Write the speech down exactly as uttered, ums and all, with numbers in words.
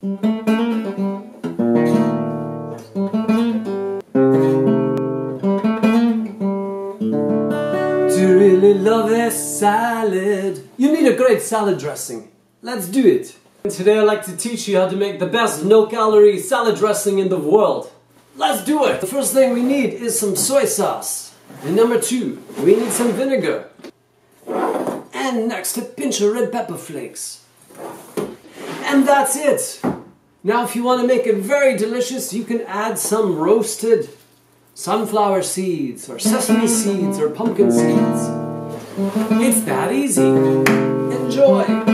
Do you really love this salad? You need a great salad dressing. Let's do it. And today I'd like to teach you how to make the best no-calorie salad dressing in the world. Let's do it! The first thing we need is some soy sauce. And number two, we need some vinegar. And next a pinch of red pepper flakes. And that's it! Now if you want to make it very delicious, you can add some roasted sunflower seeds, or sesame seeds, or pumpkin seeds. It's that easy. Enjoy!